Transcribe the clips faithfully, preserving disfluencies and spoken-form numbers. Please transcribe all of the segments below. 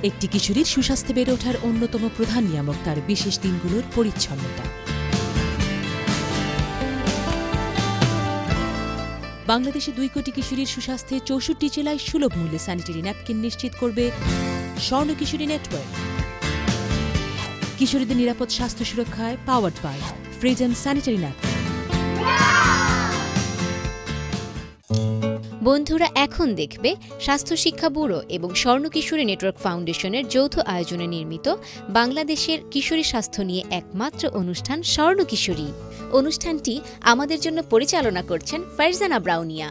একটি কিশোরীর সুস্বাস্থ্যে বেড়ে ওঠার অন্যতম প্রধান নিয়ামক তার বিশেষ দিনগুলোর পরিচ্ছন্নতা। বাংলাদেশে দুই কোটি কিশোরীর সুস্বাস্থ্যে চৌষট্টি জেলায় সুলভ মূল্যে স্যানিটারি ন্যাপকিন নিশ্চিত করবে স্বর্ণকিশোরী নেটওয়ার্ক। কিশোরীদের নিরাপদ স্বাস্থ্য সুরক্ষায় powered by fridge and sanitary napkin. বন্ধুরা এখন দেখবে স্বাস্থ্য শিক্ষা ব্যুরো এবং স্বর্ণকিশোরী নেটওয়ার্ক ফাউন্ডেশনের যৌথ আয়োজনে নির্মিত বাংলাদেশের কিশোরী স্বাস্থ্য নিয়ে একমাত্র অনুষ্ঠান স্বর্ণকিশোরী। অনুষ্ঠানটি আমাদের জন্য পরিচালনা করছেন ফারজানা ব্রাউনিয়া।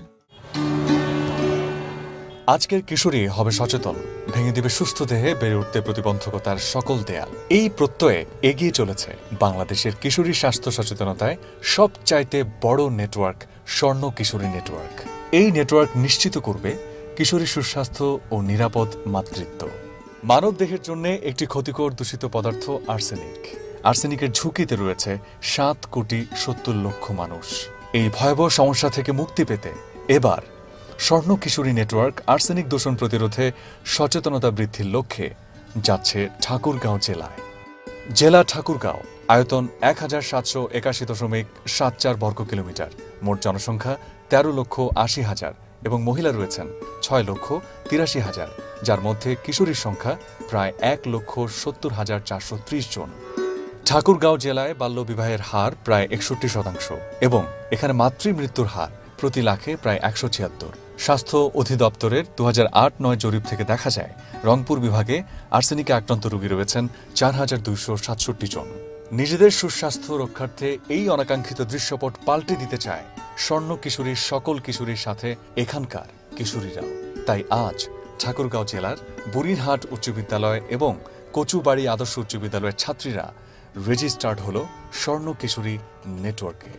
আজকের কিশোরী হবে সচেতন, ভেঙে দিবে সুস্থ দেহে বেড়ে উঠতে প্রতিবন্ধকতার সকল দেয়াল। এই প্রত্যয়ে এগিয়ে চলেছে বাংলাদেশের কিশোরী স্বাস্থ্য সচেতনতায় সবচাইতে বড় নেটওয়ার্ক স্বর্ণকিশোরী নেটওয়ার্ক। এই নেটওয়ার্ক নিশ্চিত করবে কিশোরীর সুস্বাস্থ্য ও নিরাপদ মাতৃত্ব। মানব দেহের জন্য একটি ক্ষতিকর দূষিত পদার্থ আর্সেনিক। আর্সেনিকের ঝুঁকিতে রয়েছে সাত কোটি সত্তর লক্ষ মানুষ। এই ভয়াবহ সমস্যা থেকে মুক্তি পেতে এবার স্বর্ণকিশোরী নেটওয়ার্ক আর্সেনিক দূষণ প্রতিরোধে সচেতনতা বৃদ্ধির লক্ষ্যে যাচ্ছে ঠাকুরগাঁও জেলায়। জেলা ঠাকুরগাঁও, আয়তন এক হাজার সাতশো একাশি দশমিক সাত চার বর্গ কিলোমিটার, মোট জনসংখ্যা তেরো লক্ষ আশি হাজার এবং মহিলা রয়েছেন ছয় লক্ষ তিরাশি হাজার, যার মধ্যে কিশোরীর সংখ্যা প্রায় এক লক্ষ সত্তর হাজার চারশো ত্রিশ জন। ঠাকুরগাঁও জেলায় বাল্যবিবাহের হার প্রায় একষট্টি শতাংশ এবং এখানে মাতৃমৃত্যুর হার প্রতি লাখে প্রায় একশো ছিয়াত্তর। স্বাস্থ্য অধিদপ্তরের দু হাজার আট নয় জরিপ থেকে দেখা যায় রংপুর বিভাগে আর্সেনিকে আক্রান্ত রোগী রয়েছেন চার হাজার দুইশো সাতষট্টি জন। নিজেদের সুস্বাস্থ্য রক্ষার্থে এই অনাকাঙ্ক্ষিত দৃশ্যপট পাল্টে দিতে চায় স্বর্ণকিশোরীর সকল কিশোরীর সাথে এখানকার কিশোরীরাও। তাই আজ ঠাকুরগাঁও জেলার বুড়িরহাট উচ্চ বিদ্যালয় এবং কচুবাড়ি আদর্শ উচ্চ বিদ্যালয়ের ছাত্রীরা রেজিস্টার্ড হল স্বর্ণকিশোরী নেটওয়ার্কে।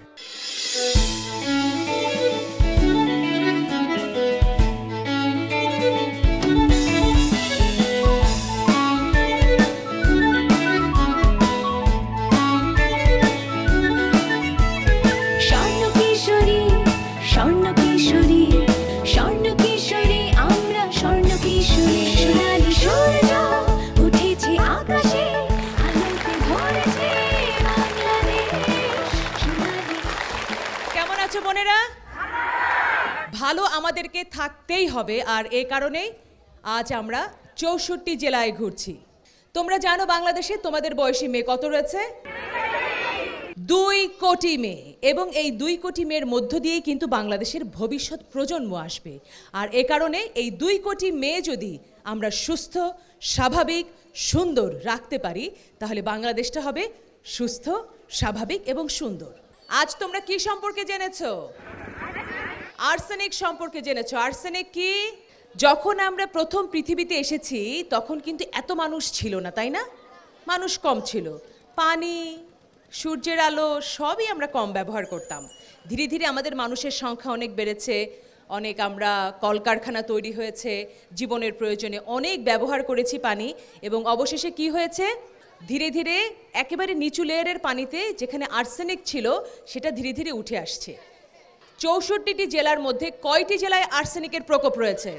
ভালো আমাদেরকে থাকতেই হবে, আর এই কারণেই আজ আমরা চৌষট্টি জেলায় ঘুরছি। তোমরা জানো বাংলাদেশে তোমাদের বয়সী মেয়ে কত রয়েছে? দুই কোটি মেয়ে, এবং এই দুই কোটি মেয়ের মধ্য দিয়েই কিন্তু বাংলাদেশের ভবিষ্যৎ প্রজন্ম আসবে। আর এ কারণে এই দুই কোটি মেয়ে যদি আমরা সুস্থ, স্বাভাবিক, সুন্দর রাখতে পারি, তাহলে বাংলাদেশটা হবে সুস্থ, স্বাভাবিক এবং সুন্দর। আজ তোমরা কি সম্পর্কে জেনেছো? আর্সেনিক সম্পর্কে জেনেছো। আর্সেনিক কি? যখন আমরা প্রথম পৃথিবীতে এসেছি তখন কিন্তু এত মানুষ ছিল না, তাই না? মানুষ কম ছিল, পানি, সূর্যের আলো সবই আমরা কম ব্যবহার করতাম। ধীরে ধীরে আমাদের মানুষের সংখ্যা অনেক বেড়েছে, অনেক আমরা কলকারখানা তৈরি হয়েছে, জীবনের প্রয়োজনে অনেক ব্যবহার করেছি পানি, এবং অবশেষে কি হয়েছে? ধীরে ধীরে একেবারে নিচু লেয়ারের পানিতে যেখানে আর্সেনিক ছিল সেটা ধীরে ধীরে উঠে আসছে। চৌষট্টিটি জেলার মধ্যে কয়টি জেলায় আর্সেনিকের প্রকোপ রয়েছে?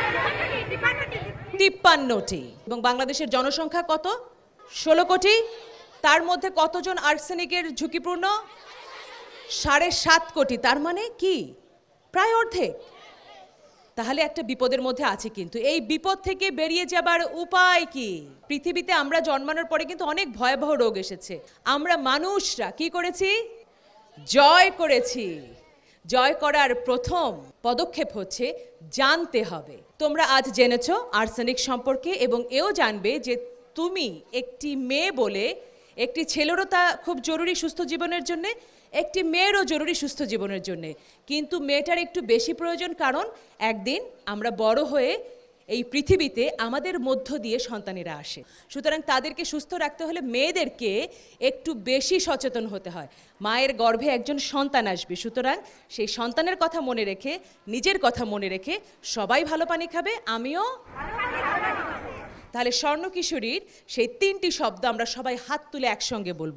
তিপ্পান্নটি। এবং বাংলাদেশের জনসংখ্যা কত? ষোলো কোটি। তার মধ্যে কতজন আর্সেনিকের ঝুঁকিপূর্ণ? সাড়ে সাত কোটি। তার মানে কি? প্রায় অর্ধেক। তাহলে একটা বিপদের মধ্যে আছে। কিন্তু এই বিপদ থেকে বেরিয়ে যাবার উপায় কি? পৃথিবীতে আমরা জন্মানোর পরে কিন্তু অনেক ভয়াবহ রোগ এসেছে, আমরা মানুষরা কি করেছি? জয় করেছি। জয় করার প্রথম পদক্ষেপ হচ্ছে জানতে হবে। তোমরা আজ জেনেছো আর্সেনিক সম্পর্কে, এবং এও জানবে যে তুমি একটি মেয়ে বলে, একটি ছেলেরও তা খুব জরুরি সুস্থ জীবনের জন্যে, একটি মেয়েরও জরুরি সুস্থ জীবনের জন্যে। কিন্তু মেয়েটার একটু বেশি প্রয়োজন, কারণ একদিন আমরা বড় হয়ে এই পৃথিবীতে আমাদের মধ্য দিয়ে সন্তানেরা আসে। সুতরাং তাদেরকে সুস্থ রাখতে হলে মেয়েদেরকে একটু বেশি সচেতন হতে হয়। মায়ের গর্ভে একজন সন্তান আসবে, সুতরাং সেই সন্তানের কথা মনে রেখে, নিজের কথা মনে রেখে সবাই ভালো পানি খাবে, আমিও। তাহলে স্বর্ণকিশোরীর সেই তিনটি শব্দ আমরা সবাই হাত তুলে একসঙ্গে বলবো।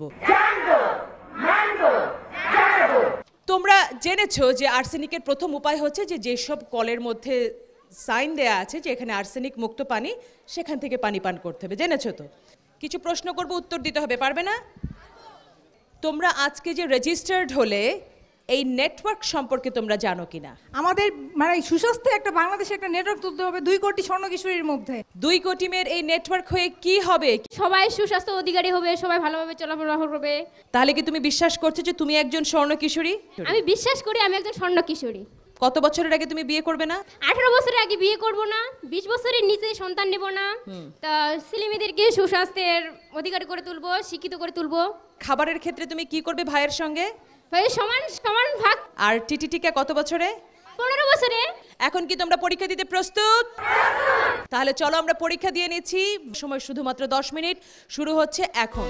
তোমরা জেনেছো যে আর্সেনিকের প্রথম উপায় হচ্ছে যে যেসব কলের মধ্যে সাইন দেয়া আছে যে এখানে আর্সেনিক মুক্ত পানি, সেখান থেকে পানি পান করতে হবে, জেনেছো তো? কিছু প্রশ্ন করব, উত্তর দিতে হবে, পারবে না? তোমরা আজকে যে রেজিস্টার্ড হলে এই নেটওয়ার্ক সম্পর্কে তোমরা জানো কিনা? আমাদের মানে সুস্বাস্থ্য একটা বাংলাদেশে একটা নেটওয়ার্ক তুলতে হবে দুই কোটি স্বর্ণকিশোরীর মধ্যে। দুই কোটি মেয়ের এই নেটওয়ার্ক হয়ে কি হবে? সবাই সুস্বাস্থ্য অধিকারী হবে, সবাই ভালোভাবে চলাফেরা করবে। তাহলে কি তুমি বিশ্বাস করছো যে তুমি একজন স্বর্ণকিশোরী? আমি বিশ্বাস করি আমি একজন স্বর্ণকিশোরী। কত বছরের আগে তুমি বিয়ে করবে না? আঠারো বছরের আগে বিয়ে করব না, বিশ বছরের নিচে সন্তান নেব না। তা ছেলেমেয়েদেরকে সুস্বাস্থ্যের অধিকারী করে তুলবো, শিক্ষিত করে তুলবো। খাবারের ক্ষেত্রে তুমি কি করবে ভাইয়ের সঙ্গে? ভাই সমান সমান ভাগ। আর টিটিটিকা কত বছরে? পনেরো বছরে। এখন কি তোমরা পরীক্ষা দিতে প্রস্তুত? তাহলে চলো আমরা পরীক্ষা দিয়ে নিচ্ছি। সময় শুধুমাত্র দশ মিনিট, শুরু হচ্ছে এখন।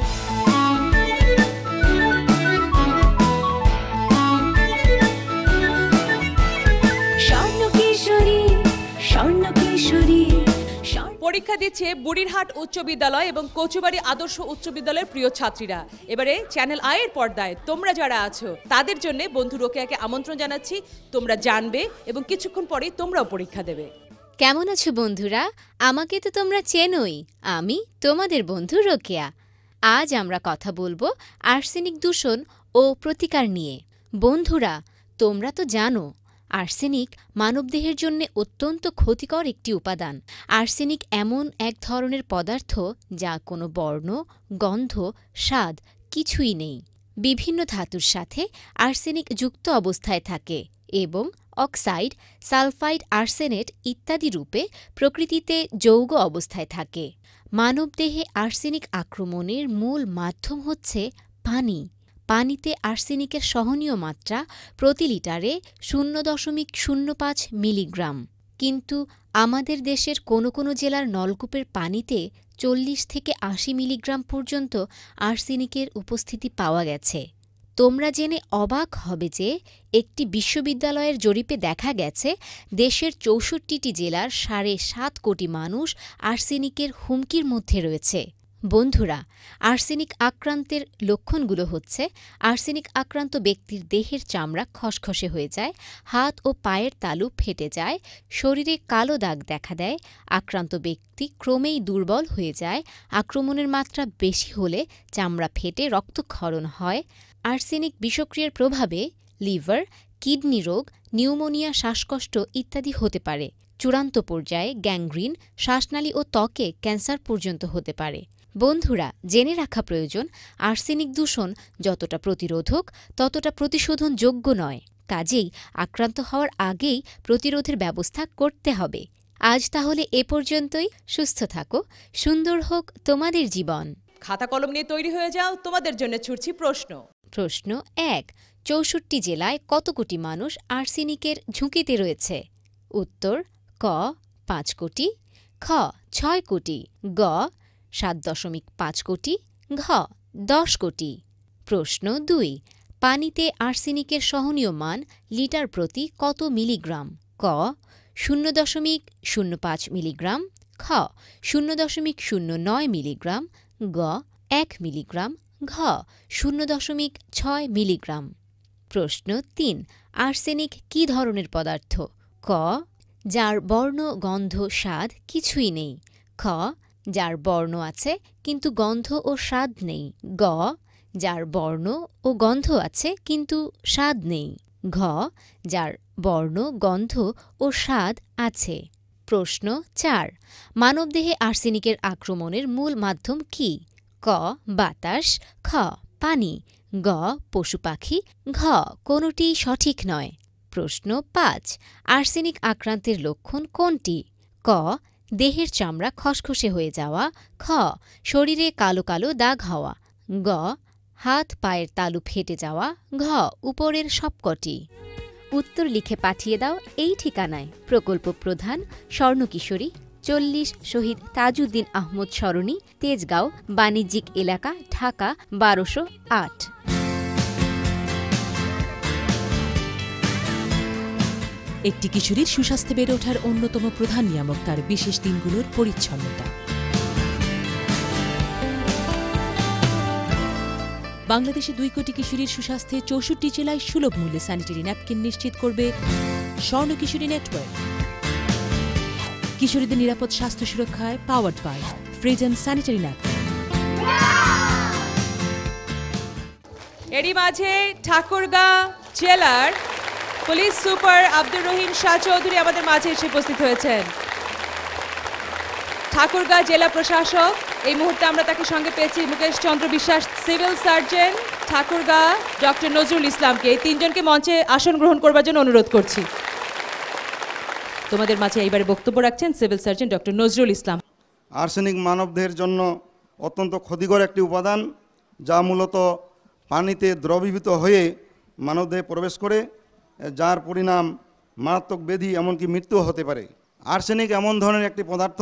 স্বর্ণকিশোরী, স্বর্ণকিশোরী। পরীক্ষা দিচ্ছে বুড়িরহাট উচ্চ বিদ্যালয় এবং কচুবাড়ি আদর্শ উচ্চ বিদ্যালয়ের প্রিয় ছাত্রীরা। এবারে চ্যানেল আই এর পর্দায় তোমরা যারা আছো তাদের জন্য বন্ধু রোকেয়াকে আমন্ত্রণ জানাচ্ছি। তোমরা জানবে এবং কিছুক্ষণ পরেই তোমরাও পরীক্ষা দেবে। কেমন আছো বন্ধুরা? আমাকে তো তোমরা চেনোই, আমি তোমাদের বন্ধু রোকেয়া। আজ আমরা কথা বলবো আর্সেনিক দূষণ ও প্রতিকার নিয়ে। বন্ধুরা, তোমরা তো জানো আর্সেনিক মানবদেহের জন্য অত্যন্ত ক্ষতিকর একটি উপাদান। আর্সেনিক এমন এক ধরনের পদার্থ যা কোনো বর্ণ, গন্ধ, স্বাদ কিছুই নেই। বিভিন্ন ধাতুর সাথে আর্সেনিক যুক্ত অবস্থায় থাকে এবং অক্সাইড, সালফাইড, আর্সেনেট ইত্যাদি রূপে প্রকৃতিতে যৌগ অবস্থায় থাকে। মানবদেহে আর্সেনিক আক্রমণের মূল মাধ্যম হচ্ছে পানি। পানিতে আর্সেনিকের সহনীয় মাত্রা প্রতি লিটারে শূন্য দশমিক শূন্য পাঁচ মিলিগ্রাম, কিন্তু আমাদের দেশের কোনো কোনো জেলার নলকূপের পানিতে চল্লিশ থেকে আশি মিলিগ্রাম পর্যন্ত আর্সেনিকের উপস্থিতি পাওয়া গেছে। তোমরা জেনে অবাক হবে যে একটি বিশ্ববিদ্যালয়ের জরিপে দেখা গেছে দেশের চৌষট্টিটি জেলার সাড়ে সাত কোটি মানুষ আর্সেনিকের হুমকির মধ্যে রয়েছে। বন্ধুরা, আর্সেনিক আক্রান্তের লক্ষণগুলো হচ্ছে আর্সেনিক আক্রান্ত ব্যক্তির দেহের চামড়া খসখসে হয়ে যায়, হাত ও পায়ের তালু ফেটে যায়, শরীরে কালো দাগ দেখা দেয়, আক্রান্ত ব্যক্তি ক্রমেই দুর্বল হয়ে যায়, আক্রমণের মাত্রা বেশি হলে চামড়া ফেটে রক্তক্ষরণ হয়। আর্সেনিক বিষক্রিয়ার প্রভাবে লিভার, কিডনি রোগ, নিউমোনিয়া, শ্বাসকষ্ট ইত্যাদি হতে পারে। চূড়ান্ত পর্যায়ে গ্যাংগ্রিন, শ্বাসনালী ও ত্বকে ক্যান্সার পর্যন্ত হতে পারে। বন্ধুরা, জেনে রাখা প্রয়োজন আর্সেনিক দূষণ যতটা প্রতিরোধক ততটা প্রতিশোধনযোগ্য নয়। কাজেই আক্রান্ত হওয়ার আগেই প্রতিরোধের ব্যবস্থা করতে হবে। আজ তাহলে এ পর্যন্তই। সুস্থ থাকো, সুন্দর হোক তোমাদের জীবন। খাতা কলম নিয়ে তৈরি হয়ে যাও, তোমাদের জন্য ছুটছি প্রশ্ন। প্রশ্ন এক, চৌষট্টি জেলায় কত কোটি মানুষ আর্সেনিকের ঝুঁকিতে রয়েছে? উত্তর ক পাঁচ কোটি, খ ছয় কোটি, গ সাত দশমিক পাঁচ কোটি, ঘ দশ কোটি। প্রশ্ন দুই, পানিতে আর্সেনিকের সহনীয় মান লিটার প্রতি কত মিলিগ্রাম? ক শূন্য দশমিক শূন্য পাঁচ মিলিগ্রাম, খ শূন্য দশমিক শূন্য নয় মিলিগ্রাম, গ এক মিলিগ্রাম, ঘ শূন্য দশমিক ছয় মিলিগ্রাম। প্রশ্ন তিন, আর্সেনিক কী ধরনের পদার্থ? ক যার বর্ণ, গন্ধ, স্বাদ কিছুই নেই, খ যার বর্ণ আছে কিন্তু গন্ধ ও স্বাদ নেই, গ যার বর্ণ ও গন্ধ আছে কিন্তু স্বাদ নেই, ঘ যার বর্ণ, গন্ধ ও স্বাদ আছে। প্রশ্ন চার, মানবদেহে আর্সেনিকের আক্রমণের মূল মাধ্যম কি? ক বাতাস, খ পানি, গ পশু পাখি, ঘ কোনোটি সঠিক নয়। প্রশ্ন পাঁচ, আর্সেনিক আক্রান্তের লক্ষণ কোনটি? ক দেহের চামড়া খসখসে হয়ে যাওয়া, খ শরীরে কালো কালো দাগ হওয়া, গ হাত পায়ের তালু ফেটে যাওয়া, ঘ উপরের সবকটি। উত্তর লিখে পাঠিয়ে দাও এই ঠিকানায়। প্রকল্প প্রধান স্বর্ণকিশোরী, চল্লিশ শহীদ তাজউদ্দিন আহমদ সরণি, তেজগাঁও, বাণিজ্যিক এলাকা, ঢাকা বারোশো আট। একটি কিশোরীর সুস্বাস্থ্যে বেড়ে ওঠার অন্যতম প্রধান নিয়ামক তার বিশেষ দিনগুলোর পরিচ্ছন্নতা। বাংলাদেশে দুই কোটি কিশোরীর সুস্বাস্থ্যে চৌষট্টি জেলায় সুলভ মূল্যে স্যানিটারি ন্যাপকিন নিশ্চিত করবে স্বর্ণকিশোরী নেটওয়ার্ক। কিশোরীদের নিরাপদ স্বাস্থ্য সুরক্ষায় powered by fridge and sanitary napkin. এরই মাঝে ঠাকুরগাঁ জেলার পুলিশ সুপার আব্দুর রহিম শাহ চৌধুরী আমাদের মাঝে এসে উপস্থিত হয়েছেন। ঠাকুরগাঁ জেলা প্রশাসক, এই মুহূর্তে আমরা তাকে সঙ্গে পেয়েছি Mukesh Chandra Biswas, civil surgeon Thakurgaon doctor Nazrul ইসলামকে। এই তিনজনকে মঞ্চে আসন গ্রহণ করবার জন্য অনুরোধ করছি। তোমাদের মাঝে এইবারে বক্তব্য রাখছেন civil surgeon doctor Nazrul Islam. Arsenic মানবদেহের জন্য অত্যন্ত ক্ষতিকর একটি উপাদান, যা মূলত পানিতে দ্রবীভূত হয়ে মানবদেহে প্রবেশ করে, যার পরিণাম মারাত্মক ব্যাধি এমনকি মৃত্যু হতে পারে। আর্সেনিক এমন ধরনের একটি পদার্থ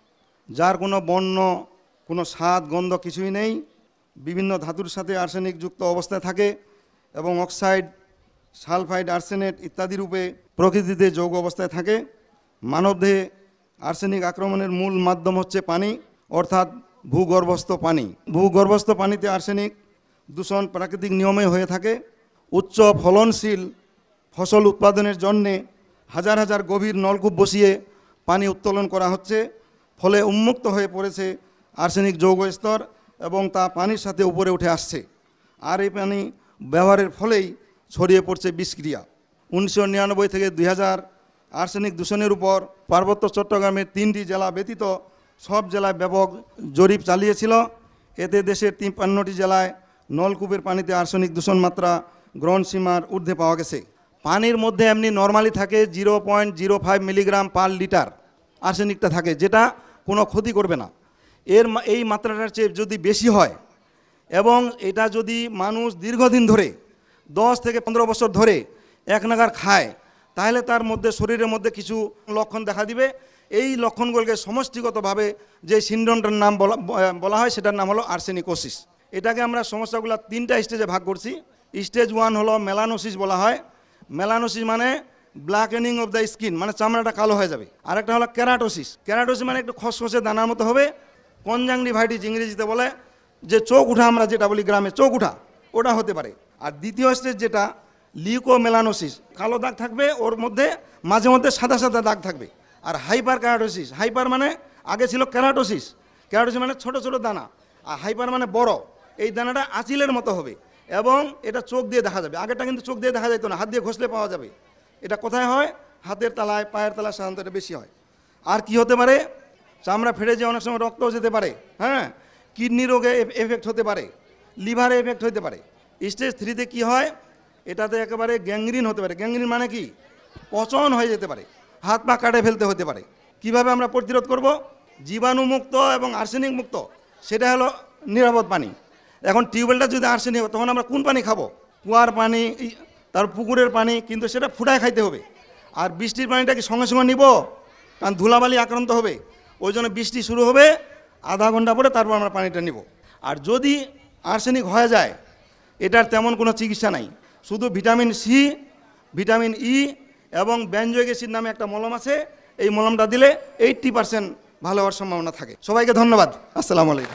যার কোনো বর্ণ, কোনো স্বাদ, গন্ধ কিছুই নেই। বিভিন্ন ধাতুর সাথে আর্সেনিক যুক্ত অবস্থায় থাকে এবং অক্সাইড, সালফাইড, আর্সেনেট ইত্যাদি রূপে প্রকৃতিতে যৌগ অবস্থায় থাকে। মানবদেহে আর্সেনিক আক্রমণের মূল মাধ্যম হচ্ছে পানি, অর্থাৎ ভূগর্ভস্থ পানি। ভূগর্ভস্থ পানিতে আর্সেনিক দূষণ প্রাকৃতিক নিয়মে হয়ে থাকে। উচ্চ ফলনশীল ফসল উৎপাদনের জন্যে হাজার হাজার গভীর নলকূপ বসিয়ে পানি উত্তোলন করা হচ্ছে, ফলে উন্মুক্ত হয়ে পড়েছে আর্সেনিক যৌগ স্তর এবং তা পানির সাথে উপরে উঠে আসছে। আর এই পানি ব্যবহারের ফলেই ছড়িয়ে পড়ছে বিষক্রিয়া। উনিশশো নিরানব্বই থেকে দুই হাজার আর্সেনিক দূষণের উপর পার্বত্য চট্টগ্রামের তিনটি জেলা ব্যতীত সব জেলায় ব্যাপক জরিপ চালিয়েছিল। এতে দেশের তিপ্পান্নটি জেলায় নলকূপের পানিতে আর্সেনিক দূষণ মাত্রা গ্রহণ সীমার ঊর্ধ্বে পাওয়া গেছে। পানির মধ্যে এমনি নর্মালি থাকে zero point zero five milligram per litre আর্সেনিকটা থাকে, যেটা কোনো ক্ষতি করবে না। এর এই মাত্রাটার চেয়ে যদি বেশি হয় এবং এটা যদি মানুষ দীর্ঘদিন ধরে দশ থেকে পনেরো বছর ধরে এক নাগার খায়, তাহলে তার মধ্যে শরীরের মধ্যে কিছু লক্ষণ দেখা দিবে। এই লক্ষণগুলোকে সমষ্টিগতভাবে যে সিনড্রোমটার নাম বলা বলা হয় সেটার নাম হলো আর্সেনিকোসিস। এটাকে আমরা সমস্যাগুলো তিনটা স্টেজে ভাগ করছি। স্টেজ ওয়ান হলো মেলানোসিস বলা হয়। মেলানোসিস মানে ব্ল্যাকেনিং অফ দ্য স্কিন, মানে চামড়াটা কালো হয়ে যাবে। আর একটা হলো ক্যারাটোসিস। ক্যারাটোসিস মানে একটু খসখসে দানার মতো হবে। কনজাংটিভাইটিস ইংরেজিতে বলে, যে চোখ উঠা আমরা যেটা বলি গ্রামে চোখ উঠা, ওটা হতে পারে। আর দ্বিতীয় স্টেজ যেটা লিউকোমেলানোসিস, কালো দাগ থাকবে, ওর মধ্যে মাঝে মধ্যে সাদা সাদা দাগ থাকবে। আর হাইপার ক্যারাটোসিস, হাইপার মানে আগে ছিল ক্যারাটোসিস, ক্যারাটোসিস মানে ছোট ছোট দানা, আর হাইপার মানে বড়। এই দানাটা আঁচিলের মতো হবে এবং এটা চোখ দিয়ে দেখা যাবে। আগেটা কিন্তু চোখ দিয়ে দেখা যেত না, হাত দিয়ে ঘষলে পাওয়া যাবে। এটা কোথায় হয়? হাতের তলায়, পায়ের তলায় সাধারণত এটা বেশি হয়। আর কি হতে পারে? চামড়া ফেটে যে অনেক সময় রক্তও যেতে পারে, হ্যাঁ, কিডনি রোগে এফেক্ট হতে পারে, লিভারে এফেক্ট হতে পারে। স্টেজ থ্রিতে কি হয়? এটাতে একেবারে গ্যাংগ্রিন হতে পারে। গ্যাংগ্রিন মানে কি? পচন হয়ে যেতে পারে, হাত পা কাটে ফেলতে হতে পারে। কিভাবে আমরা প্রতিরোধ করব? জীবাণুমুক্ত এবং আর্সেনিক মুক্ত, সেটা হলো নিরাপদ পানি। এখন টিউবওয়েলটা যদি আর্সেনিক হয়, তখন আমরা কোন পানি খাবো? কুয়ার পানি, তার পুকুরের পানি, কিন্তু সেটা ফুটায় খাইতে হবে। আর বৃষ্টির পানিটা কি সঙ্গে সঙ্গে নিব? কারণ ধুলাবালি আক্রান্ত হবে। ওই জন্য বৃষ্টি শুরু হবে আধা ঘন্টা পরে, তারপর আমরা পানিটা নিব। আর যদি আর্সেনিক হয়ে যায়, এটার তেমন কোনো চিকিৎসা নাই। শুধু ভিটামিন সি, ভিটামিন ই এবং বেনজোইক অ্যাসিড নামে একটা মলম আছে। এই মলমটা দিলে এইট্টি পার্সেন্ট ভালো হওয়ার সম্ভাবনা থাকে। সবাইকে ধন্যবাদ। আসসালামু আলাইকুম।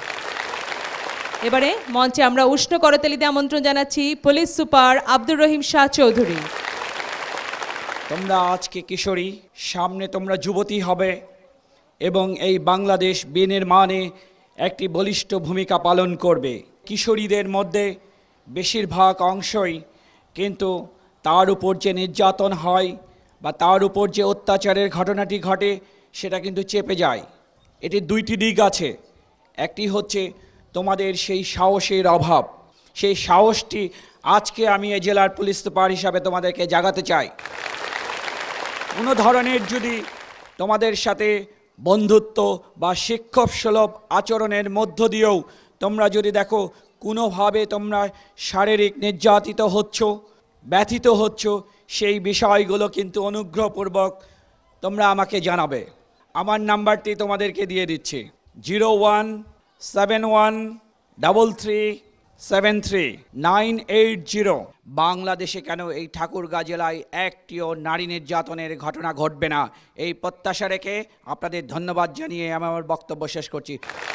এবারে মঞ্চে আমরা উষ্ণ করতালিতে আমন্ত্রণ জানাচ্ছি পুলিশ সুপার আব্দুর রহিম শাহ চৌধুরী। তোমরা আজকে কিশোরী, সামনে তোমরা যুবতী হবে এবং এই বাংলাদেশ বিনির্মাণে একটি বলিষ্ঠ ভূমিকা পালন করবে। কিশোরীদের মধ্যে বেশিরভাগ অংশই কিন্তু তার উপর যে নির্যাতন হয় বা তার উপর যে অত্যাচারের ঘটনাটি ঘটে, সেটা কিন্তু চেপে যায়। এটির দুইটি দিক আছে। একটি হচ্ছে তোমাদের সেই সাহসের অভাব। সেই সাহসটি আজকে আমি এই জেলার পুলিশ সুপার হিসাবে তোমাদেরকে জাগাতে চাই। কোনো ধরনের যদি তোমাদের সাথে বন্ধুত্ব বা শিক্ষক সুলভ আচরণের মধ্য দিয়েও তোমরা যদি দেখো কোনোভাবে তোমরা শারীরিক নির্যাতিত হচ্ছ, ব্যথিত হচ্ছ, সেই বিষয়গুলো কিন্তু অনুগ্রহপূর্বক তোমরা আমাকে জানাবে। আমার নাম্বারটি তোমাদেরকে দিয়ে দিচ্ছি, zero one seven one double three seven three nine eight zero. বাংলাদেশে কেন এই ঠাকুরগাঁ জেলায় একটিও নারী নির্যাতনের ঘটনা ঘটবে না, এই প্রত্যাশা রেখে আপনাদের ধন্যবাদ জানিয়ে আমি আমার বক্তব্য শেষ করছি।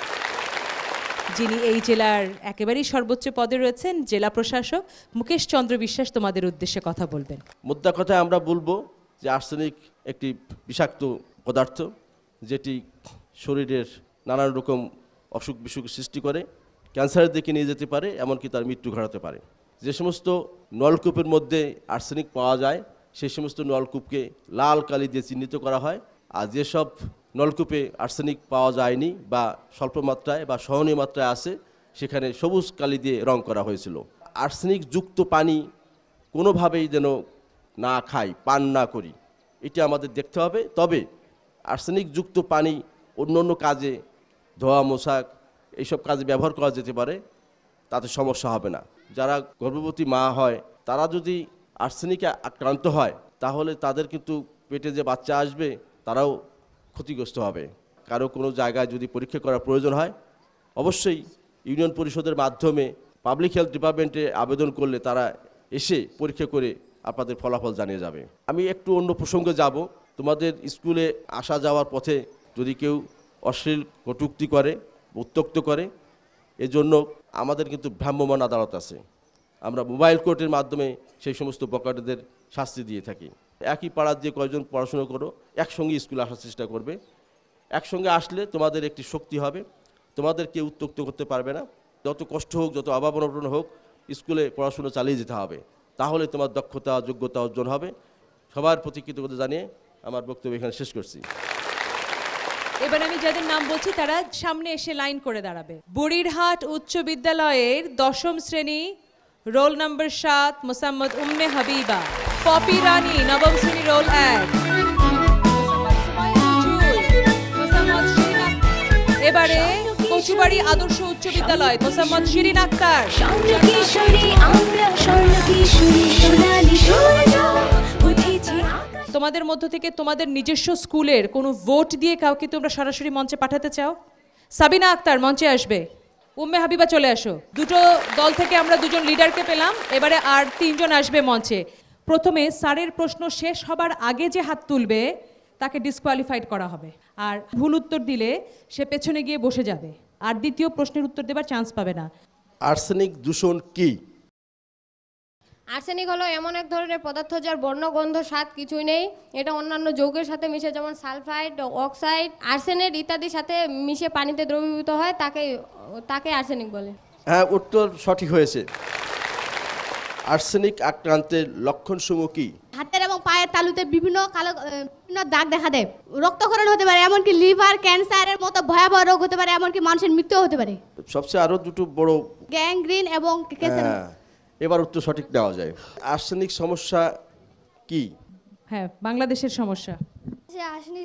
যিনি এই জেলার একেবারেই সর্বোচ্চ পদে রয়েছেন, জেলা প্রশাসক মুকেশ চন্দ্র বিশ্বাস তোমাদের উদ্দেশ্যে কথা বলবেন। মুদ্রা কথায় আমরা বলবো যে আর্সেনিক একটি বিষাক্ত পদার্থ, যেটি শরীরের নানান রকম অসুখ বিসুখ সৃষ্টি করে, ক্যান্সারের দিকে নিয়ে যেতে পারে, এমনকি তার মৃত্যু ঘটাতে পারে। যে সমস্ত নলকূপের মধ্যে আর্সেনিক পাওয়া যায় সেই সমস্ত নলকূপকে লাল কালি দিয়ে চিহ্নিত করা হয়, আর যেসব নলকূপে আর্সেনিক পাওয়া যায়নি বা স্বল্প মাত্রায় বা সহনীয় মাত্রায় আছে সেখানে সবুজ কালি দিয়ে রং করা হয়েছিল। আর্সেনিক যুক্ত পানি কোনোভাবেই যেন না খাই, পান না করি, এটা আমাদের দেখতে হবে। তবে আর্সেনিক যুক্ত পানি অন্য অন্য কাজে, ধোয়া মোছা এইসব কাজে ব্যবহার করা যেতে পারে, তাতে সমস্যা হবে না। যারা গর্ভবতী মা হয় তারা যদি আর্সেনিকে আক্রান্ত হয় তাহলে তাদের কিন্তু পেটে যে বাচ্চা আসবে তারাও ক্ষতিগ্রস্ত হবে। কারো কোনো জায়গায় যদি পরীক্ষা করার প্রয়োজন হয় অবশ্যই ইউনিয়ন পরিষদের মাধ্যমে পাবলিক হেলথ ডিপার্টমেন্টে আবেদন করলে তারা এসে পরীক্ষা করে আপনাদের ফলাফল জানিয়ে যাবে। আমি একটু অন্য প্রসঙ্গে যাব। তোমাদের স্কুলে আসা যাওয়ার পথে যদি কেউ অশ্লীল কটূক্তি করে, উত্ত্যক্ত করে, এজন্য আমাদের কিন্তু ভ্রাম্যমাণ আদালত আছে। আমরা মোবাইল কোর্টের মাধ্যমে সেই সমস্ত বখাটেদের শাস্তি দিয়ে থাকি। একই পাড়ার যে কয়জন পড়াশোনা করো একসঙ্গে স্কুলে আসার চেষ্টা করবে। একসঙ্গে আসলে তোমাদের একটি শক্তি হবে, তোমাদের কেউ উত্ত্যক্ত করতে পারবে না। যত কষ্ট হোক, যত অভাব অনটন হোক, স্কুলে পড়াশোনা চালিয়ে যেতে হবে, তাহলে তোমার দক্ষতা যোগ্যতা অর্জন হবে। সবার প্রতি কৃতজ্ঞতা জানিয়ে আমার বক্তব্য এখানে শেষ করছি। এবার আমি যাদের নাম বলছি তারা সামনে এসে লাইন করে দাঁড়াবে। বুড়িরহাট উচ্চ বিদ্যালয়ের দশম শ্রেণী, রোল নম্বর সাত, মোসাম্মদ উম্মে হাবিবা। পপি রানী, নবম শ্রেণী, রোল এক। এবারে কচুবাড়ি আদর্শ উচ্চ বিদ্যালয়, মোসাম্মদ শিরিন আক্তার। তোমাদের মধ্য থেকে তোমাদের নিজস্ব স্কুলের কোনো ভোট দিয়ে কাউকে তোমরা সরাসরি মঞ্চে পাঠাতে চাও? সাবিনা আক্তার মঞ্চে আসবে। উম্মে হাবিবা চলে আসো। দুটো দল থেকে আমরা দুজন লিডারকে পেলাম, এবারে আর তিনজন আসবে মঞ্চে। প্রথমে স্যারের প্রশ্ন শেষ হবার আগে যে হাত তুলবে তাকে ডিসকোয়ালিফাইড করা হবে, আর ভুল উত্তর দিলে সে পেছনে গিয়ে বসে যাবে, আর দ্বিতীয় প্রশ্নের উত্তর দেবার চান্স পাবে না। আর্সেনিক দূষণ কি? আর্সেনিক হলো এমন এক ধরনের পদার্থ যার বর্ণ, গন্ধ, স্বাদ কিছুই নেই। এটা অন্যান্য যৌগের সাথে মিশে, যেমন সালফাইড, অক্সাইড, আর্সেনেট ইত্যাদির সাথে মিশে পানিতে দ্রবীভূত হয়, তাকে তাকে আর্সেনিক বলে। হ্যাঁ, উত্তর সঠিক হয়েছে। আর্সেনিক আক্রান্তের লক্ষণসমূহ কি? হাতের এবং পায়ের তালুতে বিভিন্ন কালো বিভিন্ন দাগ দেখা দেয়, রক্তক্ষরণ হতে পারে, এমনকি লিভার ক্যান্সারের মতো ভয়াবহ রোগ হতে পারে, এমনকি মানুষের মৃত্যু হতে পারে। সবচেয়ে আরো দুটো বড় গ্যাংগ্রিন এবং ক্যান্সার। এবার উত্তর সঠিক দেওয়া যায়। আর্সেনিক সমস্যা কি? হ্যাঁ, বাংলাদেশের সমস্যা। আর্সেনিক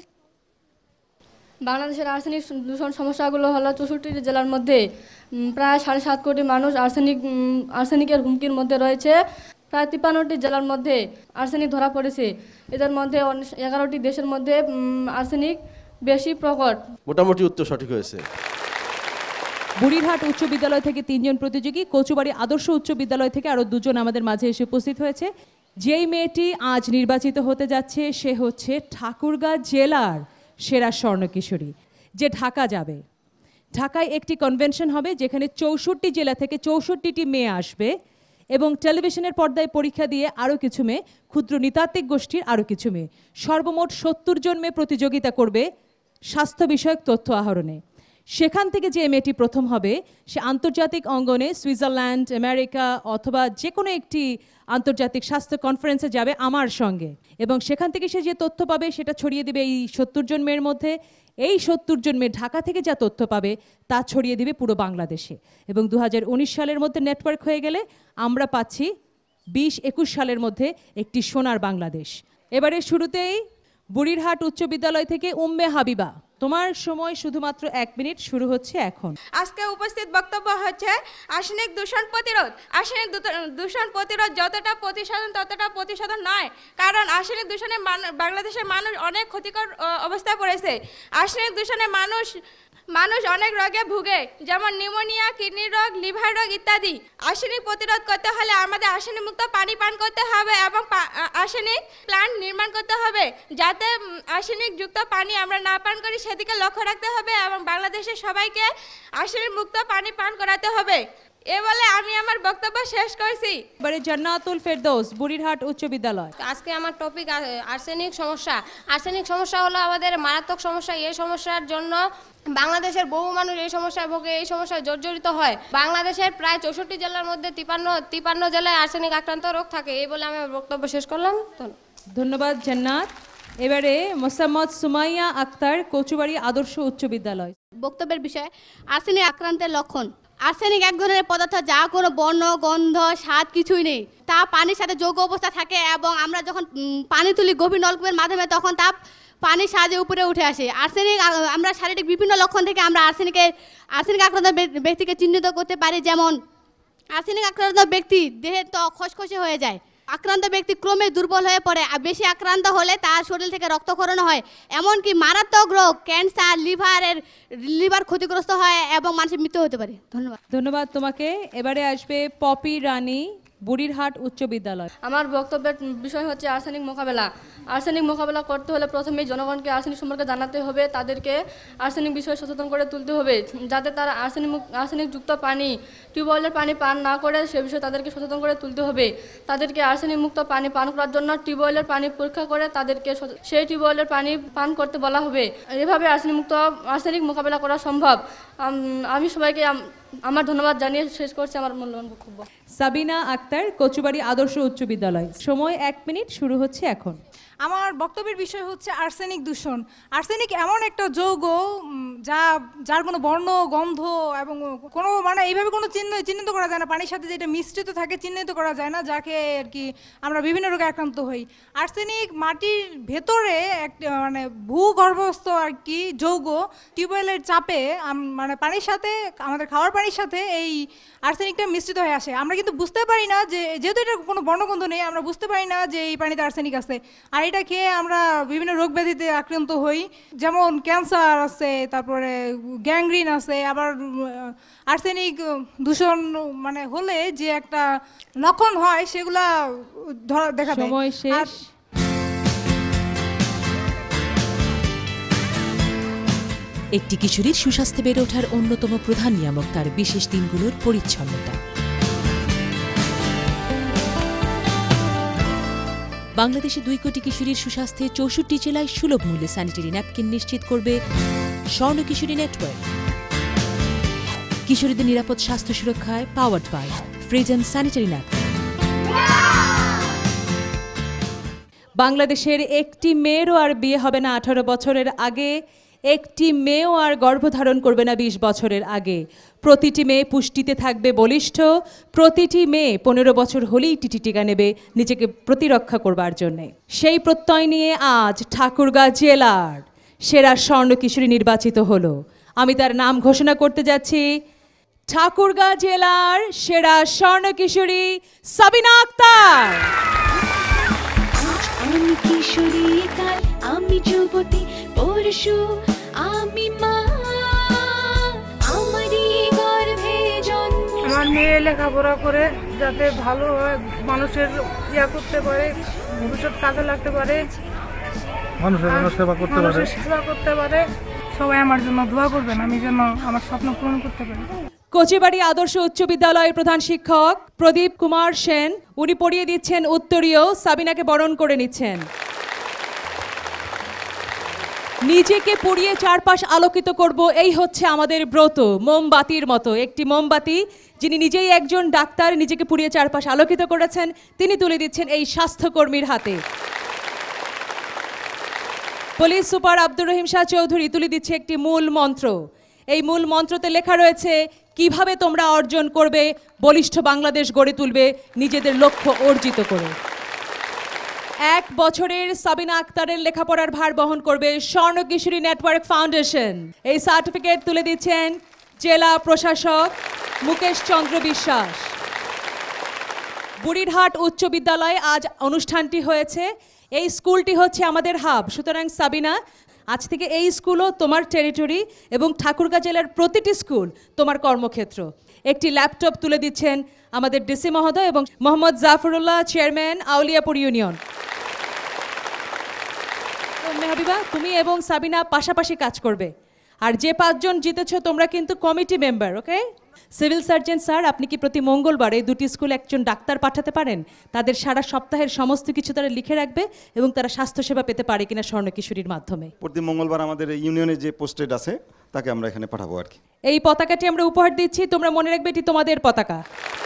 বাংলাদেশের আর্সেনিক দূষণ সমস্যাগুলো হলো চৌষট্টি জেলার মধ্যে প্রায় সাড়ে সাত কোটি মানুষ আর্সেনিক আর্সেনিকের হুমকির মধ্যে রয়েছে। প্রায় তিপ্পান্নটি জেলার মধ্যে আর্সেনিক ধরা পড়েছে। এদের মধ্যে এগারোটি দেশের মধ্যে আর্সেনিক বেশি প্রকট। মোটামুটি উত্তর সঠিক হয়েছে। বুড়িরহাট উচ্চ বিদ্যালয় থেকে তিনজন প্রতিযোগী, কচুবাড়ি আদর্শ উচ্চ বিদ্যালয় থেকে আরও দুজন আমাদের মাঝে এসে উপস্থিত হয়েছে। যেই মেয়েটি আজ নির্বাচিত হতে যাচ্ছে সে হচ্ছে ঠাকুরগাঁ জেলার সেরা স্বর্ণকিশোরী, যে ঢাকা যাবে। ঢাকায় একটি কনভেনশন হবে যেখানে চৌষট্টি জেলা থেকে চৌষট্টিটি মেয়ে আসবে এবং টেলিভিশনের পর্দায় পরীক্ষা দিয়ে আরও কিছু মেয়ে, ক্ষুদ্র নৃতাত্ত্বিক গোষ্ঠীর আরও কিছু মেয়ে, সর্বমোট সত্তর জন মেয়ে প্রতিযোগিতা করবে স্বাস্থ্য বিষয়ক তথ্য আহরণে। সেখান থেকে যে মেয়েটি প্রথম হবে সে আন্তর্জাতিক অঙ্গনে সুইজারল্যান্ড, আমেরিকা অথবা যে কোনো একটি আন্তর্জাতিক স্বাস্থ্য কনফারেন্সে যাবে আমার সঙ্গে, এবং সেখান থেকে সে যে তথ্য পাবে সেটা ছড়িয়ে দেবে এই সত্তর জন মেয়ের মধ্যে। এই সত্তর জন মেয়ে ঢাকা থেকে যা তথ্য পাবে তা ছড়িয়ে দেবে পুরো বাংলাদেশে, এবং দু হাজার উনিশ সালের মধ্যে নেটওয়ার্ক হয়ে গেলে আমরা পাচ্ছি বিশ একুশ সালের মধ্যে একটি সোনার বাংলাদেশ। এবারে শুরুতেই বুড়িরহাট উচ্চ বিদ্যালয় থেকে উম্মে হাবিবা, তোমার সময় শুধুমাত্র এক মিনিট, শুরু হচ্ছে এখন। আজকে উপস্থিত বক্তব্য হচ্ছে আর্সেনিক দূষণ প্রতিরোধ। আর্সেনিক দূষণ প্রতিরোধ যতটা প্রতিসাধন ততটা প্রতিসাধন নয়, কারণ আর্সেনিক দূষণে বাংলাদেশের মানুষ অনেক ক্ষতিকর অবস্থায় পড়েছে। আর্সেনিক দূষণে মানুষ মানুষ অনেক রোগে ভুগে, যেমন নিউমোনিয়া, কিডনি রোগ, লিভার রোগ ইত্যাদি। আর্সেনিক প্রতিরোধ করতে হলে আমাদের আর্সেনিক মুক্ত পানি পান করতে হবে এবং আর্সেনিক প্ল্যান্ট নির্মাণ করতে হবে, যাতে আর্সেনিক যুক্ত পানি আমরা না পান করি সেদিকে লক্ষ্য রাখতে হবে এবং বাংলাদেশের সবাইকে আর্সেনিক মুক্ত পানি পান করাতে হবে। এ বলে আমি আমার বক্তব্য শেষ করছি। এবারে জান্নাতুল ফেরদৌস, বুড়িরহাট উচ্চ বিদ্যালয়। আজকে আমার টপিক আর্সেনিক সমস্যা। আর্সেনিক সমস্যা হলো আমাদের মারাত্মক সমস্যা। এই সমস্যার জন্য বাংলাদেশের বহু মানুষ এই সমস্যায় ভোগে, এই সমস্যায় জর্জরিত হয়। বাংলাদেশের প্রায় চৌষট্টি জেলার মধ্যে তিপান্ন তিপান্ন জেলায় আর্সেনিক আক্রান্ত রোগ থাকে। এই বলে আমি বক্তব্য শেষ করলাম। ধন্যবাদ জান্নাত। এবারে মোসাম্মদ সুমাইয়া আক্তার, কচুবাড়ি আদর্শ উচ্চ বিদ্যালয়। বক্তব্যের বিষয় আর্সেনিক আক্রান্তের লক্ষণ। আর্সেনিক এক ধরনের পদার্থ যা কোনো বর্ণ, গন্ধ, স্বাদ কিছুই নেই। তা পানির সাথে যৌগ অবস্থা থাকে এবং আমরা যখন পানি তুলি গভীর নলকূপের মাধ্যমে তখন তা পানির সাহায্যে উপরে উঠে আসে। আর্সেনিক আমরা শারীরিক বিভিন্ন লক্ষণ থেকে আমরা আর্সেনিকের আর্সেনিক আক্রান্ত ব্যক্তিকে চিহ্নিত করতে পারি। যেমন আর্সেনিক আক্রান্ত ব্যক্তি দেহে ত্বক খসখসে হয়ে যায়, আক্রান্ত ব্যক্তি ক্রমে দুর্বল হয়ে পড়ে, বেশি আক্রান্ত হলে তার শরীর থেকে রক্তক্ষরণ হয়, এমনকি মারাত্মক রোগ ক্যান্সার, লিভারের লিভার ক্ষতিগ্রস্ত হয় এবং মানুষের মৃত্যু হতে পারে। ধন্যবাদ। ধন্যবাদ তোমাকে। এবারে আসবে পপি রানী, বুড়িরহাট উচ্চ বিদ্যালয়। আমার বক্তব্যের বিষয় হচ্ছে আর্সেনিক মোকাবেলা। আর্সেনিক মোকাবেলা করতে হলে প্রথমেই জনগণকে আর্সেনিক সম্পর্কে জানাতে হবে, তাদেরকে আর্সেনিক বিষয়ে সচেতন করে তুলতে হবে, যাতে তারা আর্সেনিক আর্সেনিক যুক্ত পানি, টিউবওয়েলের পানি পান না করে সে বিষয়ে তাদেরকে সচেতন করে তুলতে হবে। তাদেরকে আর্সেনিক মুক্ত পানি পান করার জন্য টিউবওয়েলের পানি পরীক্ষা করে তাদেরকে সেই টিউবওয়েলের পানি পান করতে বলা হবে। এভাবে আর্সেনিক মুক্ত আর্সেনিক মোকাবেলা করা সম্ভব। আমি সবাইকে আমার ধন্যবাদ জানিয়ে শেষ করছি আমার মূল্যবান বক্তব্য। সাবিনা আক্তার, কচুবাড়ি আদর্শ উচ্চ বিদ্যালয়। সময় এক মিনিট, শুরু হচ্ছে এখন। আমার বক্তব্যের বিষয় হচ্ছে আর্সেনিক দূষণ। আর্সেনিক এমন একটা যৌগ যা যার কোনো বর্ণ, গন্ধ এবং কোনো মানে এইভাবে কোনো চিহ্ন চিহ্নিত করা যায় না, পানির সাথে যেটা মিশ্রিত থাকে চিহ্নিত করা যায় না, যাকে আর কি আমরা বিভিন্ন রোগে আক্রান্ত হই। আর্সেনিক মাটির ভেতরে একটা মানে ভূগর্ভস্থ আর কি যৌগ, টিউবওয়েলের চাপে মানে পানির সাথে আমাদের খাওয়ার পানির সাথে এই আর্সেনিকটা মিশ্রিত হয়ে আসে। আমরা কিন্তু বুঝতে পারি না যে, যেহেতু এটা কোনো বর্ণগন্ধ নেই, আমরা বুঝতে পারি না যে এই পানিতে আর্সেনিক আছে। আর এটা খেয়ে আমরা বিভিন্ন রোগ ব্যাধিতে আক্রান্ত হই, যেমন ক্যান্সার আছে, তারপরে গ্যাংগ্রিন আছে। আবার আর্সেনিক দূষণ মানে হলে যে একটা লক্ষণ হয় সেগুলা দেখা যায়। সময় শেষ। একটি কিশোরীর সুস্বাস্থ্যে বেড়ে ওঠার অন্যতম প্রধান নিয়ামক তার বিশেষ দিনগুলোর পরিচ্ছন্নতা। বাংলাদেশে দুই কোটি কিশোরীর সুস্বাস্থ্যে চৌষট্টি জেলায় সুলভ মূল্যে স্যানিটারি ন্যাপকিন নিশ্চিত করবে স্বর্ণকিশোরী নেটওয়ার্ক। কিশোরীদের নিরাপদ স্বাস্থ্য সুরক্ষায় powered by fridge and sanitary napkin. বাংলাদেশের একটি মেয়েরও আর বিয়ে হবে না আঠারো বছরের আগে, একটি মেয়েও আর গর্ভধারণ করবে না বিশ বছরের আগে। প্রতিটি মেয়ে পুষ্টিতে থাকবে বলিষ্ঠ, প্রতিটি মেয়ে পনেরো বছর হলেই টিটি টিকা নেবে নিজেকে প্রতিরক্ষা করবার জন্যে। সেই প্রত্যয় নিয়ে আজ ঠাকুরগাঁ জেলার সেরা স্বর্ণ কিশোরী নির্বাচিত হলো। আমি তার নাম ঘোষণা করতে যাচ্ছি, ঠাকুরগাঁ জেলার সেরা স্বর্ণ কিশোরী সাবিনা আক্তার। আমি কিশোরী, কাল আমি যুবতী, পরশু আমি মা, আমারই গর্ভে জন্ম। আমার মেয়ে লেখাপড়া করে যাতে ভালো হয়, মানুষের ইয়া করতে পারে, ভবিষ্যৎ কাজে লাগতে পারে, মানুষের সেবা করতে পারে সেবা করতে পারে সবাই আমার জন্য দোয়া করবেন, আমি যেন আমার স্বপ্ন পূরণ করতে পারি। কচিবাড়ি আদর্শ উচ্চ বিদ্যালয়ের প্রধান শিক্ষক প্রদীপ কুমার সেন, উনি পড়িয়ে দিচ্ছেন উত্তরীয়, সাবিনাকে বরণ করে নিচ্ছেন। নিজেকে পুড়িয়ে চারপাশ আলোকিত করব, এই হচ্ছে আমাদের ব্রত। মোমবাতির মতো একটি মোমবাতি, যিনি নিজেই একজন ডাক্তার, নিজেকে পুড়িয়ে চারপাশ আলোকিত করেছেন, তিনি তুলে দিচ্ছেন এই স্বাস্থ্যকর্মীর হাতে। পুলিশ সুপার আব্দুর রহিম শাহ চৌধুরী তুলে দিচ্ছে একটি মূল মন্ত্র। এই মূল মন্ত্রতে লেখা রয়েছে কিভাবে তোমরা অর্জন করবে বলিষ্ঠ বাংলাদেশ গড়ে তুলবে নিজেদের লক্ষ্য অর্জিত করে। এক বছরের সাবিনা আক্তারের লেখাপড়ার ভার বহন করবে স্বর্ণকিশোরী নেটওয়ার্ক ফাউন্ডেশন। এই সার্টিফিকেট তুলে দিচ্ছেন জেলা প্রশাসক মুকেশ চন্দ্র বিশ্বাস। বুড়িরহাট উচ্চ বিদ্যালয়ে আজ অনুষ্ঠানটি হয়েছে। এই স্কুলটি হচ্ছে আমাদের হাব, সুতরাং সাবিনা আজ থেকে এই স্কুলও তোমার টেরিটরি এবং ঠাকুরগাঁ জেলার প্রতিটি স্কুল তোমার কর্মক্ষেত্র। একটি ল্যাপটপ তুলে দিচ্ছেন আমাদের ডিসি মহোদয় এবং মোহাম্মদ জাফরুল্লাহ, চেয়ারম্যান, আউলিয়াপুর ইউনিয়ন। মেহবিবা, তুমি এবং সাবিনা পাশাপাশি কাজ করবে। আর যে পাঁচজন জিতেছো তোমরা কিন্তু committee member, okay? Civil surgeon sir, আপনি কি প্রতি মঙ্গলবার এই দুটি স্কুলে একজন ডাক্তার পাঠাতে পারেন? তাদের সারা সপ্তাহের সমস্ত কিছু তারা লিখে রাখবে এবং তারা স্বাস্থ্যসেবা পেতে পারে কিনা স্বর্ণ কিশোরীর মাধ্যমে। প্রতি মঙ্গলবার আমাদের ইউনিয়নে যে পোস্টেড আছে তাকে আমরা এখানে পাঠাবো আর কি। এই পতাকাটি আমরা উপহার দিচ্ছি, তোমরা মনে রাখবে এটি তোমাদের পতাকা।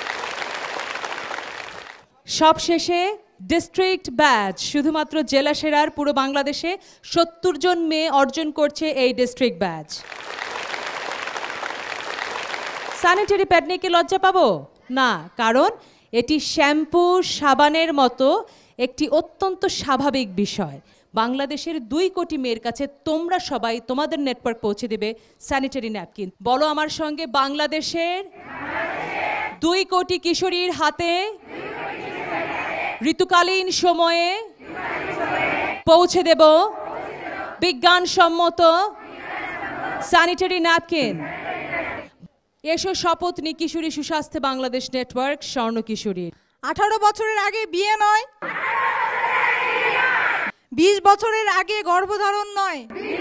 সব শেষে ডিস্ট্রিক্ট ব্যাচ, শুধুমাত্র জেলা সেরার পুরো বাংলাদেশে সত্তর জন মেয়ে অর্জন করছে এই ডিস্ট্রিক্ট ব্যাচ। স্যানিটারি প্যাড নিয়ে কি লজ্জা পাবো? না, কারণ এটি শ্যাম্পু সাবানের মতো একটি অত্যন্ত স্বাভাবিক বিষয়। বাংলাদেশের দুই কোটি মেয়ের কাছে তোমরা সবাই তোমাদের নেটওয়ার্ক পৌঁছে দেবে স্যানিটারি ন্যাপকিন। বলো আমার সঙ্গে, বাংলাদেশের দুই কোটি কিশোরীর হাতে ঋতুকালীন সময়ে পৌঁছে দেব বিজ্ঞানসম্মত স্যানিটারি ন্যাপকিন। এসো শপথ নি কিশোরী সুস্বাস্থ্য বাংলাদেশ নেটওয়ার্ক স্বর্ণ কিশোরীর। আঠারো বছরের আগে বিয়ে নয়, বিশ বছরের আগে গর্ভধারণ নয়,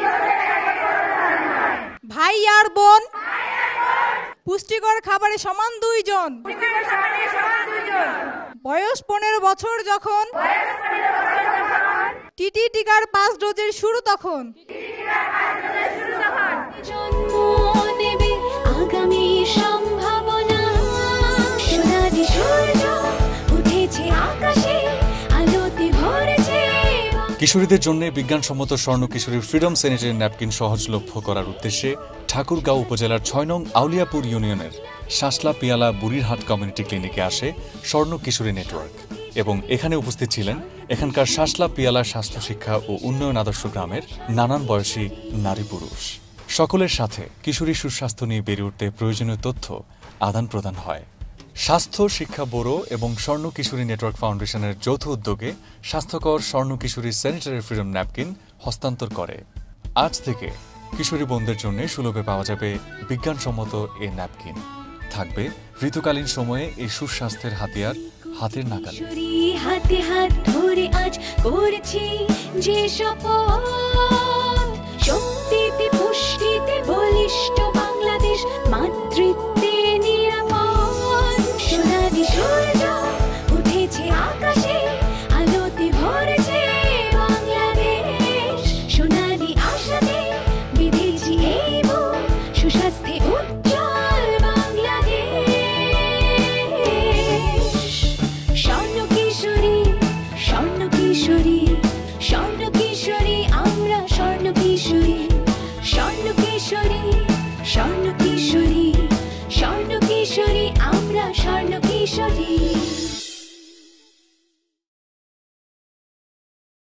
ভাই আর বোন পুষ্টিকর খাবারে সমান দুইজন, বয়স পনেরো বছর যখন টিটি টিকার পাঁচ ডোজের শুরু তখন। জন্ম নেবে আগামী সম্ভাবনা, সোনালি সূর্য উঠেছে আকাশে, আলোতে ভরেছে। কিশোরীদের জন্য বিজ্ঞানসম্মত স্বর্ণ কিশোরীর ফ্রিডম স্যানিটারি ন্যাপকিন সহজলভ্য করার উদ্দেশ্যে ঠাকুরগাঁও উপজেলার ছয় নং আউলিয়াপুর ইউনিয়নের শাসলা পিয়ালা বুড়িরহাট কমিউনিটি ক্লিনিকে আসে স্বর্ণ কিশোরী নেটওয়ার্ক এবং এখানে উপস্থিত ছিলেন এখানকার শাসলা পিয়ালা স্বাস্থ্য শিক্ষা ও উন্নয়ন আদর্শ গ্রামের নানান বয়সী নারী পুরুষ। সকলের সাথে কিশোরী সুস্বাস্থ্য নিয়ে বেড়ে উঠতে প্রয়োজনীয় তথ্য আদান প্রদান হয়। স্বাস্থ্য শিক্ষা ব্যুরো এবং স্বর্ণ কিশোরী নেটওয়ার্ক ফাউন্ডেশনের যৌথ উদ্যোগে স্বাস্থ্যকর স্বর্ণ কিশোরী স্যানিটারি ফ্রিডম ন্যাপকিন হস্তান্তর করে। আজ থেকে কিশোরী বোনদের জন্য সুলভে পাওয়া যাবে বিজ্ঞানসম্মত এই ন্যাপকিন। থাকবে ঋতুকালীন সময়ে এই সুস্বাস্থ্যের হাতিয়ার হাতের নাগালে। হাতে হাত ধরে আজ করেছি যে শপথ,